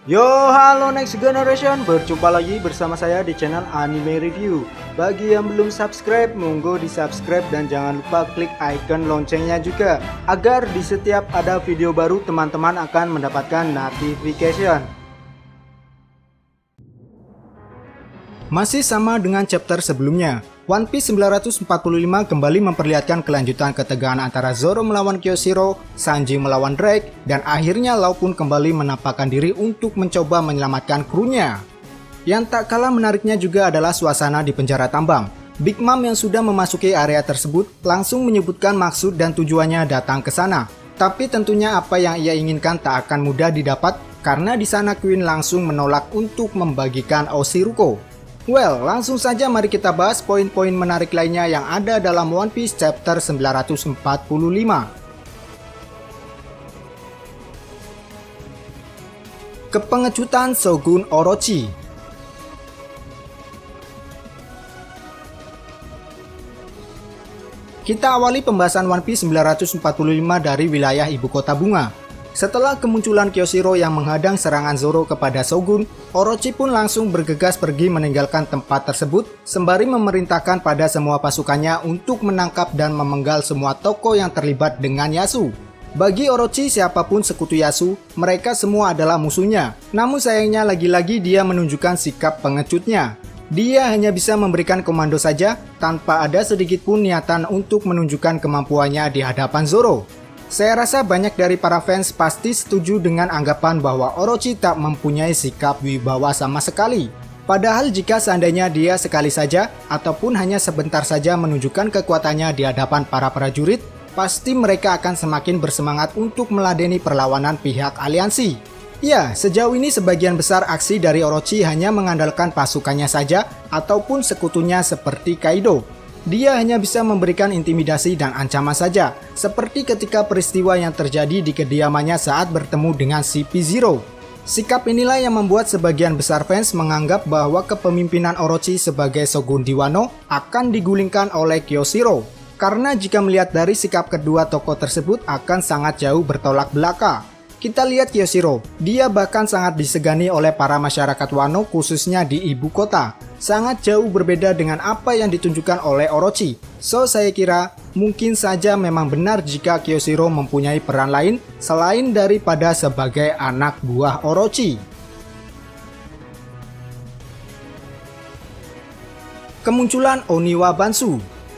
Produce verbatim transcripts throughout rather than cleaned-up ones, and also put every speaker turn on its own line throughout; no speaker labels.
Yo, halo Next Generation, berjumpa lagi bersama saya di channel Anime Review. Bagi yang belum subscribe, monggo di subscribe dan jangan lupa klik icon loncengnya juga, agar di setiap ada video baru teman-teman akan mendapatkan notification. Masih sama dengan chapter sebelumnya, One Piece sembilan ratus empat puluh lima kembali memperlihatkan kelanjutan ketegangan antara Zoro melawan Kyoshiro, Sanji melawan Drake, dan akhirnya Law pun kembali menampakkan diri untuk mencoba menyelamatkan krunya. Yang tak kalah menariknya juga adalah suasana di penjara tambang. Big Mom yang sudah memasuki area tersebut langsung menyebutkan maksud dan tujuannya datang ke sana. Tapi tentunya apa yang ia inginkan tak akan mudah didapat karena di sana Queen langsung menolak untuk membagikan Oshiruko. Well, langsung saja mari kita bahas poin-poin menarik lainnya yang ada dalam One Piece chapter sembilan ratus empat puluh lima. Kepengecutan Shogun Orochi. Kita awali pembahasan One Piece sembilan ratus empat puluh lima dari wilayah ibu kota bunga. Setelah kemunculan Kyoshiro yang menghadang serangan Zoro kepada Shogun, Orochi pun langsung bergegas pergi meninggalkan tempat tersebut sembari memerintahkan pada semua pasukannya untuk menangkap dan memenggal semua tokoh yang terlibat dengan Yasu. Bagi Orochi, siapapun sekutu Yasu, mereka semua adalah musuhnya. Namun sayangnya lagi-lagi dia menunjukkan sikap pengecutnya. Dia hanya bisa memberikan komando saja tanpa ada sedikit pun niatan untuk menunjukkan kemampuannya di hadapan Zoro. Saya rasa banyak dari para fans pasti setuju dengan anggapan bahwa Orochi tak mempunyai sikap wibawa sama sekali. Padahal jika seandainya dia sekali saja ataupun hanya sebentar saja menunjukkan kekuatannya di hadapan para prajurit, pasti mereka akan semakin bersemangat untuk meladeni perlawanan pihak aliansi. Ya, sejauh ini sebagian besar aksi dari Orochi hanya mengandalkan pasukannya saja ataupun sekutunya seperti Kaido. Dia hanya bisa memberikan intimidasi dan ancaman saja, seperti ketika peristiwa yang terjadi di kediamannya saat bertemu dengan C P zero. Sikap inilah yang membuat sebagian besar fans menganggap bahwa kepemimpinan Orochi sebagai Shogun di Wano akan digulingkan oleh Kyoshiro. Karena jika melihat dari sikap kedua tokoh tersebut akan sangat jauh bertolak belakang. Kita lihat Kyoshiro, dia bahkan sangat disegani oleh para masyarakat Wano khususnya di ibu kota. Sangat jauh berbeda dengan apa yang ditunjukkan oleh Orochi. So saya kira mungkin saja memang benar jika Kyoshiro mempunyai peran lain selain daripada sebagai anak buah Orochi. Kemunculan Oniwa Bansu.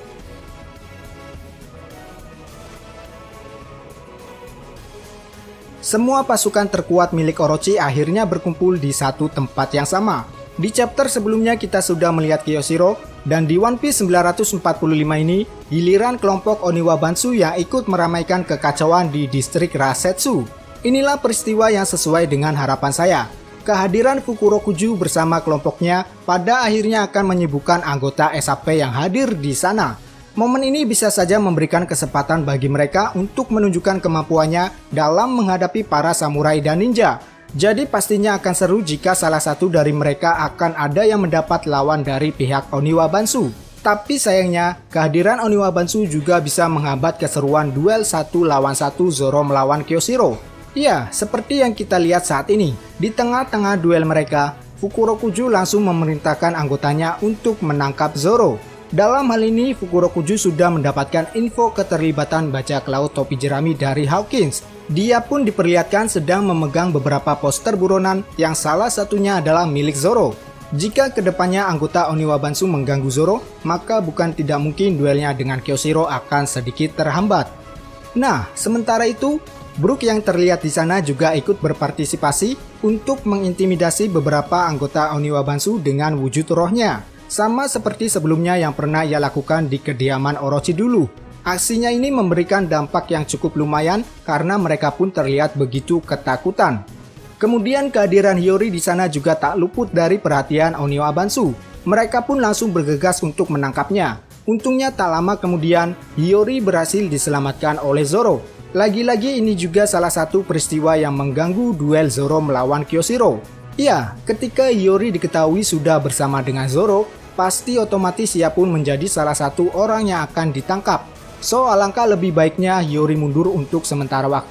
Semua pasukan terkuat milik Orochi akhirnya berkumpul di satu tempat yang sama. Di chapter sebelumnya kita sudah melihat Kyoshiro, dan di One Piece sembilan ratus empat puluh lima ini, giliran kelompok Oniwa Bansu yang ikut meramaikan kekacauan di distrik Rasetsu. Inilah peristiwa yang sesuai dengan harapan saya. Kehadiran Fukurokuju bersama kelompoknya pada akhirnya akan menyibukkan anggota S A P yang hadir di sana. Momen ini bisa saja memberikan kesempatan bagi mereka untuk menunjukkan kemampuannya dalam menghadapi para samurai dan ninja. Jadi pastinya akan seru jika salah satu dari mereka akan ada yang mendapat lawan dari pihak Oniwa Bansu. Tapi sayangnya, kehadiran Oniwa Bansu juga bisa menghambat keseruan duel satu lawan satu Zoro melawan Kyoshiro. Ya, seperti yang kita lihat saat ini. Di tengah-tengah duel mereka, Fukurokuju langsung memerintahkan anggotanya untuk menangkap Zoro. Dalam hal ini, Fukurokuju sudah mendapatkan info keterlibatan bajak laut topi jerami dari Hawkins. Dia pun diperlihatkan sedang memegang beberapa poster buronan yang salah satunya adalah milik Zoro. Jika kedepannya anggota Oniwa Bansu mengganggu Zoro, maka bukan tidak mungkin duelnya dengan Kyoshiro akan sedikit terhambat. Nah, sementara itu, Brook yang terlihat di sana juga ikut berpartisipasi untuk mengintimidasi beberapa anggota Oniwa Bansu dengan wujud rohnya. Sama seperti sebelumnya yang pernah ia lakukan di kediaman Orochi dulu. Aksinya ini memberikan dampak yang cukup lumayan karena mereka pun terlihat begitu ketakutan. Kemudian kehadiran Hiyori di sana juga tak luput dari perhatian Oniwa Bansu. Mereka pun langsung bergegas untuk menangkapnya. Untungnya tak lama kemudian Hiyori berhasil diselamatkan oleh Zoro. Lagi-lagi ini juga salah satu peristiwa yang mengganggu duel Zoro melawan Kyoshiro. Ya, ketika Hiyori diketahui sudah bersama dengan Zoro, pasti otomatis ia pun menjadi salah satu orang yang akan ditangkap. So, alangkah lebih baiknya Hiyori mundur untuk sementara waktu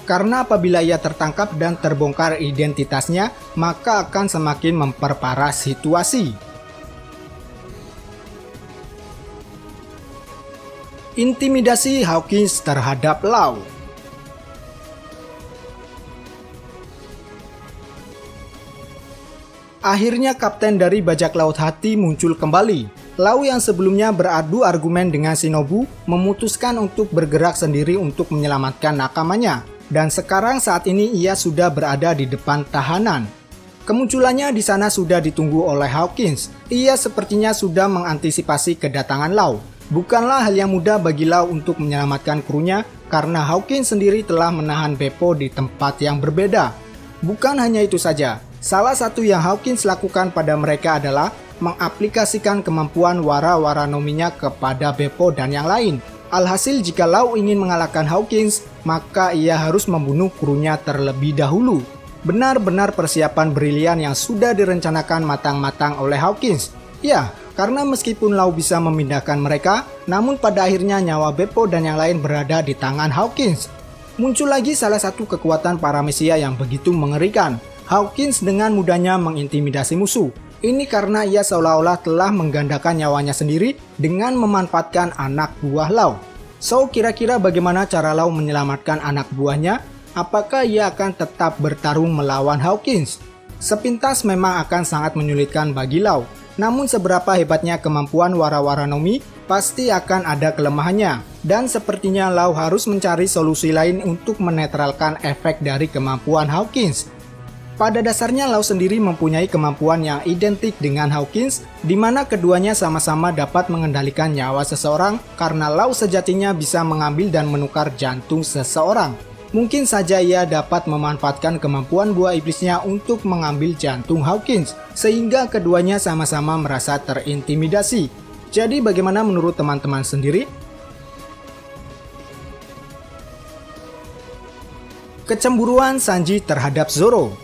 Karena apabila ia tertangkap dan terbongkar identitasnya, maka akan semakin memperparah situasi. Intimidasi Hawkins terhadap Law. Akhirnya kapten dari bajak laut hati muncul kembali. Law yang sebelumnya beradu argumen dengan Shinobu memutuskan untuk bergerak sendiri untuk menyelamatkan nakamanya. Dan sekarang saat ini ia sudah berada di depan tahanan. Kemunculannya di sana sudah ditunggu oleh Hawkins. Ia sepertinya sudah mengantisipasi kedatangan Law. Bukanlah hal yang mudah bagi Law untuk menyelamatkan krunya karena Hawkins sendiri telah menahan Beppo di tempat yang berbeda. Bukan hanya itu saja, salah satu yang Hawkins lakukan pada mereka adalah mengaplikasikan kemampuan wara-waranominya kepada Beppo dan yang lain. Alhasil jika Law ingin mengalahkan Hawkins, maka ia harus membunuh krunya terlebih dahulu. Benar-benar persiapan brilian yang sudah direncanakan matang-matang oleh Hawkins. Ya, karena meskipun Law bisa memindahkan mereka, namun pada akhirnya nyawa Beppo dan yang lain berada di tangan Hawkins. Muncul lagi salah satu kekuatan paramesia yang begitu mengerikan. Hawkins dengan mudahnya mengintimidasi musuh. Ini karena ia seolah-olah telah menggandakan nyawanya sendiri dengan memanfaatkan anak buah Law. So, kira-kira bagaimana cara Law menyelamatkan anak buahnya? Apakah ia akan tetap bertarung melawan Hawkins? Sepintas memang akan sangat menyulitkan bagi Law. Namun seberapa hebatnya kemampuan wara-waranomi, pasti akan ada kelemahannya. Dan sepertinya Law harus mencari solusi lain untuk menetralkan efek dari kemampuan Hawkins. Pada dasarnya Law sendiri mempunyai kemampuan yang identik dengan Hawkins, di mana keduanya sama-sama dapat mengendalikan nyawa seseorang karena Law sejatinya bisa mengambil dan menukar jantung seseorang. Mungkin saja ia dapat memanfaatkan kemampuan buah iblisnya untuk mengambil jantung Hawkins, sehingga keduanya sama-sama merasa terintimidasi. Jadi bagaimana menurut teman-teman sendiri? Kecemburuan Sanji terhadap Zoro.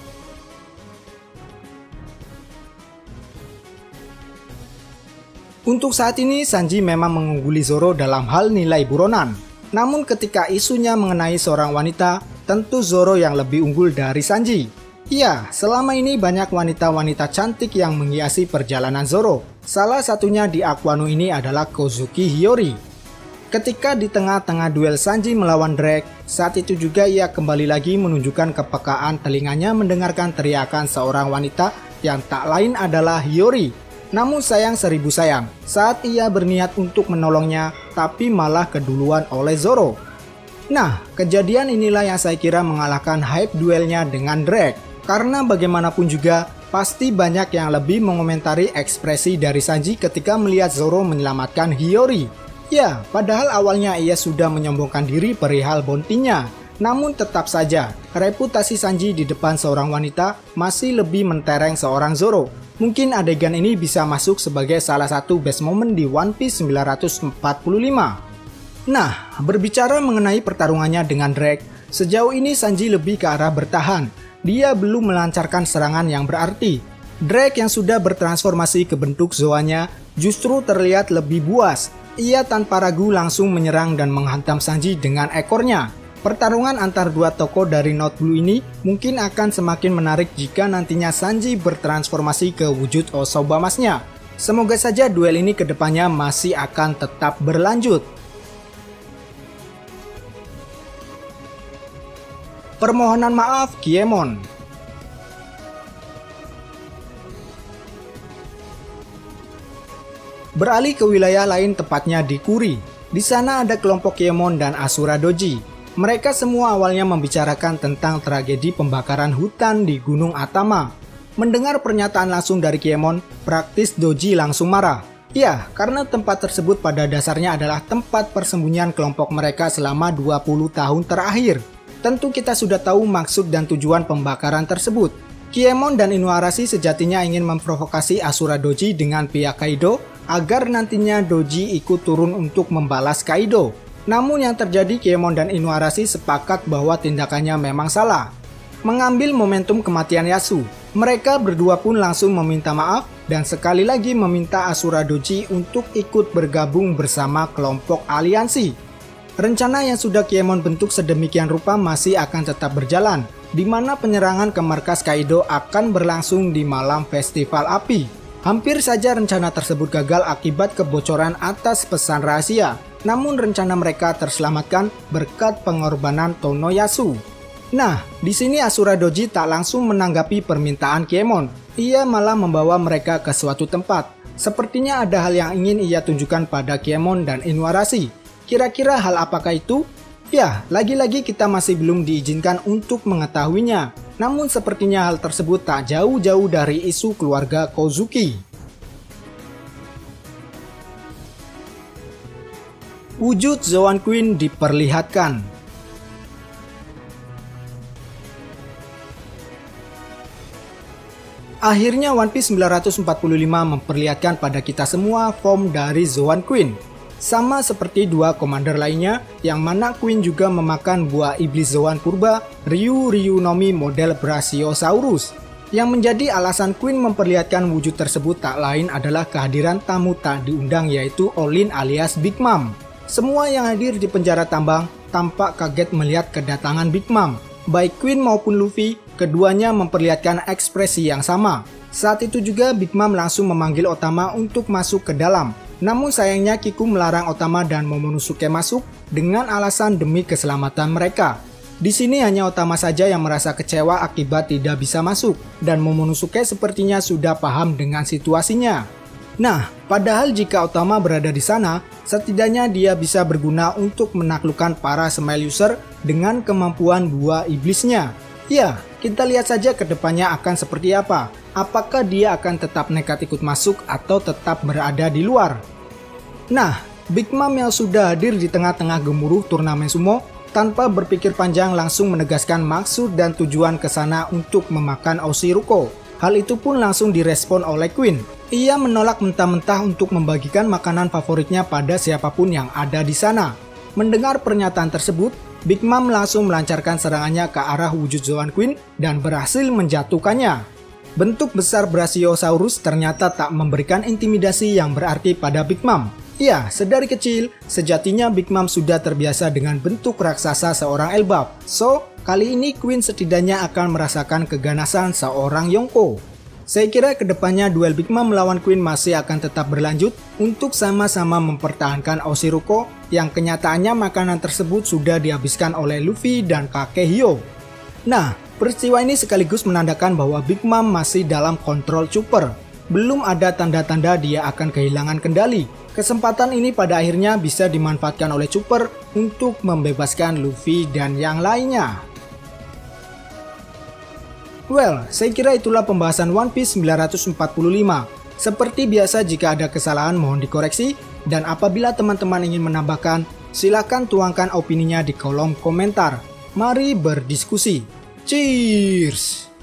Untuk saat ini Sanji memang mengungguli Zoro dalam hal nilai buronan. Namun ketika isunya mengenai seorang wanita, tentu Zoro yang lebih unggul dari Sanji. Iya, selama ini banyak wanita-wanita cantik yang menghiasi perjalanan Zoro. Salah satunya di Aquano ini adalah Kozuki Hiyori. Ketika di tengah-tengah duel Sanji melawan Drake, saat itu juga ia kembali lagi menunjukkan kepekaan telinganya mendengarkan teriakan seorang wanita yang tak lain adalah Hiyori. Namun sayang seribu sayang, saat ia berniat untuk menolongnya, tapi malah keduluan oleh Zoro. Nah, kejadian inilah yang saya kira mengalahkan hype duelnya dengan Drake. Karena bagaimanapun juga, pasti banyak yang lebih mengomentari ekspresi dari Sanji ketika melihat Zoro menyelamatkan Hiyori. Ya, padahal awalnya ia sudah menyombongkan diri perihal bounty-nya. Namun tetap saja, reputasi Sanji di depan seorang wanita masih lebih mentereng seorang Zoro. Mungkin adegan ini bisa masuk sebagai salah satu best moment di One Piece sembilan ratus empat puluh lima. Nah, berbicara mengenai pertarungannya dengan Drake, sejauh ini Sanji lebih ke arah bertahan. Dia belum melancarkan serangan yang berarti. Drake yang sudah bertransformasi ke bentuk Zoanya justru terlihat lebih buas. Ia tanpa ragu langsung menyerang dan menghantam Sanji dengan ekornya. Pertarungan antar dua tokoh dari Not Blue ini mungkin akan semakin menarik jika nantinya Sanji bertransformasi ke wujud Osobamasnya. Semoga saja duel ini kedepannya masih akan tetap berlanjut. Permohonan maaf Kiemon. Beralih ke wilayah lain tepatnya di Kuri. Di sana ada kelompok Kiemon dan Asura Doji. Mereka semua awalnya membicarakan tentang tragedi pembakaran hutan di Gunung Atama. Mendengar pernyataan langsung dari Kiemon, praktis Doji langsung marah. Ya, karena tempat tersebut pada dasarnya adalah tempat persembunyian kelompok mereka selama dua puluh tahun terakhir. Tentu kita sudah tahu maksud dan tujuan pembakaran tersebut. Kiemon dan Inuarashi sejatinya ingin memprovokasi Asura Doji dengan pihak Kaido agar nantinya Doji ikut turun untuk membalas Kaido. Namun yang terjadi, Kiemon dan Inuarashi sepakat bahwa tindakannya memang salah. Mengambil momentum kematian Yasu, mereka berdua pun langsung meminta maaf dan sekali lagi meminta Asura Doji untuk ikut bergabung bersama kelompok aliansi. Rencana yang sudah Kiemon bentuk sedemikian rupa masih akan tetap berjalan, di mana penyerangan ke markas Kaido akan berlangsung di malam festival api. Hampir saja rencana tersebut gagal akibat kebocoran atas pesan rahasia, namun rencana mereka terselamatkan berkat pengorbanan Tonoyasu. Nah, di sini Asura Doji tak langsung menanggapi permintaan Kiemon. Ia malah membawa mereka ke suatu tempat. Sepertinya ada hal yang ingin ia tunjukkan pada Kiemon dan Inuarashi. Kira-kira hal apakah itu? Ya, lagi-lagi kita masih belum diizinkan untuk mengetahuinya. Namun sepertinya hal tersebut tak jauh-jauh dari isu keluarga Kozuki. Wujud Zoan Queen diperlihatkan. Akhirnya One Piece sembilan ratus empat puluh lima memperlihatkan pada kita semua form dari Zoan Queen. Sama seperti dua komander lainnya, yang mana Queen juga memakan buah iblis Zoan purba Ryu Ryunomi model Brachiosaurus. Yang menjadi alasan Queen memperlihatkan wujud tersebut tak lain adalah kehadiran tamu tak diundang, yaitu Olin alias Big Mom. Semua yang hadir di penjara tambang tampak kaget melihat kedatangan Big Mom. Baik Queen maupun Luffy, keduanya memperlihatkan ekspresi yang sama. Saat itu juga Big Mom langsung memanggil Otama untuk masuk ke dalam. Namun sayangnya Kiku melarang Otama dan Momonosuke masuk dengan alasan demi keselamatan mereka. Di sini hanya Otama saja yang merasa kecewa akibat tidak bisa masuk, dan Momonosuke sepertinya sudah paham dengan situasinya. Nah, padahal jika Otama berada di sana, setidaknya dia bisa berguna untuk menaklukkan para Smile User dengan kemampuan buah iblisnya. Ya, kita lihat saja ke depannya akan seperti apa. Apakah dia akan tetap nekat ikut masuk atau tetap berada di luar? Nah, Big Mom yang sudah hadir di tengah-tengah gemuruh turnamen sumo, tanpa berpikir panjang langsung menegaskan maksud dan tujuan ke sana untuk memakan Oshiruko. Hal itu pun langsung direspon oleh Queen. Ia menolak mentah-mentah untuk membagikan makanan favoritnya pada siapapun yang ada di sana. Mendengar pernyataan tersebut, Big Mom langsung melancarkan serangannya ke arah wujud Zoan Queen dan berhasil menjatuhkannya. Bentuk besar Brachiosaurus ternyata tak memberikan intimidasi yang berarti pada Big Mom. Ya, sedari kecil, sejatinya Big Mom sudah terbiasa dengan bentuk raksasa seorang Elbap. So, kali ini Queen setidaknya akan merasakan keganasan seorang Yonko. Saya kira kedepannya duel Big Mom melawan Queen masih akan tetap berlanjut untuk sama-sama mempertahankan Oshiruko yang kenyataannya makanan tersebut sudah dihabiskan oleh Luffy dan kakek Hyo. Nah, peristiwa ini sekaligus menandakan bahwa Big Mom masih dalam kontrol Chopper. Belum ada tanda-tanda dia akan kehilangan kendali. Kesempatan ini pada akhirnya bisa dimanfaatkan oleh Chopper untuk membebaskan Luffy dan yang lainnya. Well, saya kira itulah pembahasan One Piece sembilan ratus empat puluh lima. Seperti biasa, jika ada kesalahan mohon dikoreksi, dan apabila teman-teman ingin menambahkan, silakan tuangkan opininya di kolom komentar. Mari berdiskusi. Cheers!